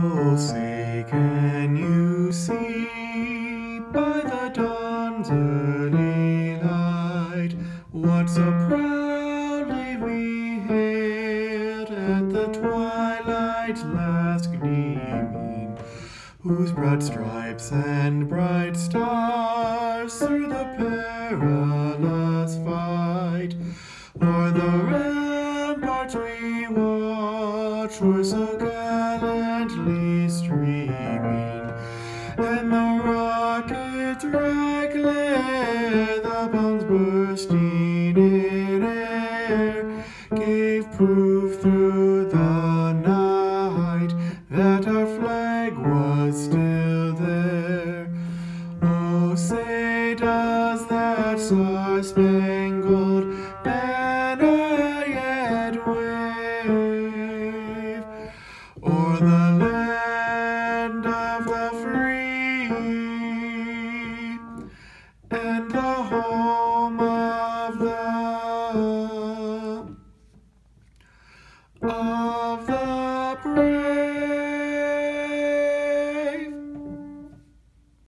Oh, say, can you see by the dawn's early light what so proudly we hailed at the twilight's last gleaming, whose broad stripes and bright stars through the perilous fight o'er the ramparts we watched were so gallantly streaming, and the rocket's red glare, the bombs bursting in air, gave proof through the